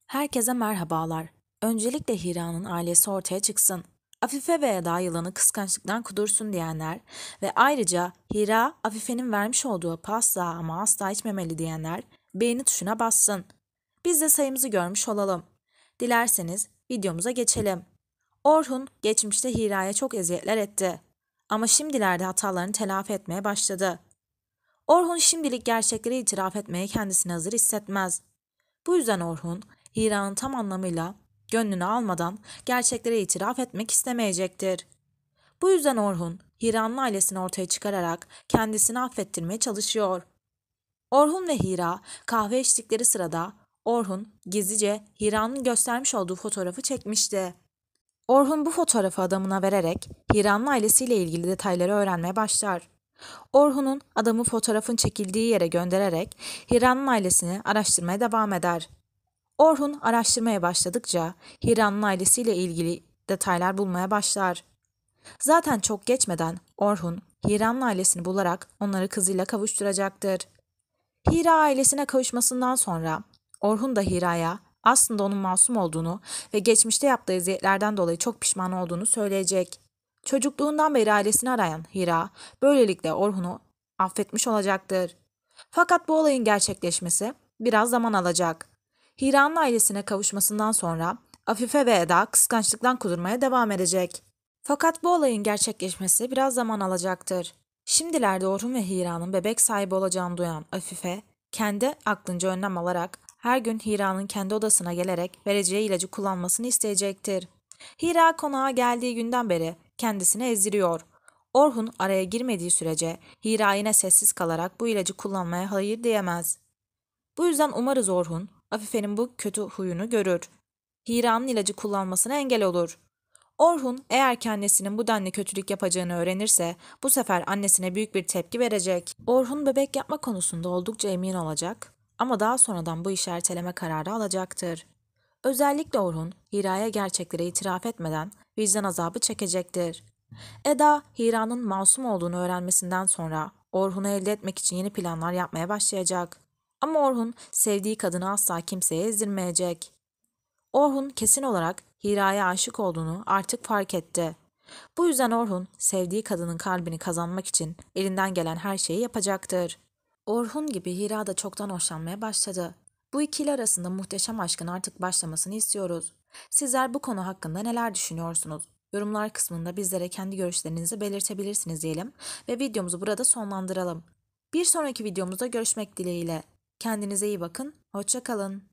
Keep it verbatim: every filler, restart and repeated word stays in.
Herkese merhabalar. Öncelikle Hira'nın ailesi ortaya çıksın. Afife ve Eda yılanı kıskançlıktan kudursun diyenler ve ayrıca Hira, Afife'nin vermiş olduğu pasta ama asla içmemeli diyenler beğeni tuşuna bassın. Biz de sayımızı görmüş olalım. Dilerseniz videomuza geçelim. Orhun geçmişte Hira'ya çok eziyetler etti. Ama şimdilerde hatalarını telafi etmeye başladı. Orhun şimdilik gerçekleri itiraf etmeye kendisini hazır hissetmez. Bu yüzden Orhun, Hira'nın tam anlamıyla gönlünü almadan gerçekleri itiraf etmek istemeyecektir. Bu yüzden Orhun, Hira'nın ailesini ortaya çıkararak kendisini affettirmeye çalışıyor. Orhun ve Hira kahve içtikleri sırada Orhun gizlice Hira'nın göstermiş olduğu fotoğrafı çekmişti. Orhun bu fotoğrafı adamına vererek Hira'nın ailesiyle ilgili detayları öğrenmeye başlar. Orhun'un adamı fotoğrafın çekildiği yere göndererek Hira'nın ailesini araştırmaya devam eder. Orhun araştırmaya başladıkça Hira'nın ailesiyle ilgili detaylar bulmaya başlar. Zaten çok geçmeden Orhun, Hira'nın ailesini bularak onları kızıyla kavuşturacaktır. Hira ailesine kavuşmasından sonra Orhun da Hira'ya aslında onun masum olduğunu ve geçmişte yaptığı eziyetlerden dolayı çok pişman olduğunu söyleyecek. Çocukluğundan beri ailesini arayan Hira böylelikle Orhun'u affetmiş olacaktır. Fakat bu olayın gerçekleşmesi biraz zaman alacak. Hira'nın ailesine kavuşmasından sonra Afife ve Eda kıskançlıktan kudurmaya devam edecek. Fakat bu olayın gerçekleşmesi biraz zaman alacaktır. Şimdilerde Orhun ve Hira'nın bebek sahibi olacağını duyan Afife, kendi aklınca önlem alarak her gün Hira'nın kendi odasına gelerek vereceği ilacı kullanmasını isteyecektir. Hira konağa geldiği günden beri kendisini ezdiriyor. Orhun araya girmediği sürece Hira yine sessiz kalarak bu ilacı kullanmaya hayır diyemez. Bu yüzden umarız Orhun, Afife'nin bu kötü huyunu görür. Hira'nın ilacı kullanmasına engel olur. Orhun eğer ki annesinin bu denli kötülük yapacağını öğrenirse bu sefer annesine büyük bir tepki verecek. Orhun bebek yapma konusunda oldukça emin olacak ama daha sonradan bu işi erteleme kararı alacaktır. Özellikle Orhun, Hira'ya gerçekleri itiraf etmeden vicdan azabı çekecektir. Eda, Hira'nın masum olduğunu öğrenmesinden sonra Orhun'u elde etmek için yeni planlar yapmaya başlayacak. Ama Orhun sevdiği kadını asla kimseye ezdirmeyecek. Orhun kesin olarak Hira'ya aşık olduğunu artık fark etti. Bu yüzden Orhun sevdiği kadının kalbini kazanmak için elinden gelen her şeyi yapacaktır. Orhun gibi Hira da çoktan hoşlanmaya başladı. Bu ikili arasında muhteşem aşkın artık başlamasını istiyoruz. Sizler bu konu hakkında neler düşünüyorsunuz? Yorumlar kısmında bizlere kendi görüşlerinizi belirtebilirsiniz diyelim ve videomuzu burada sonlandıralım. Bir sonraki videomuzda görüşmek dileğiyle. Kendinize iyi bakın, hoşça kalın.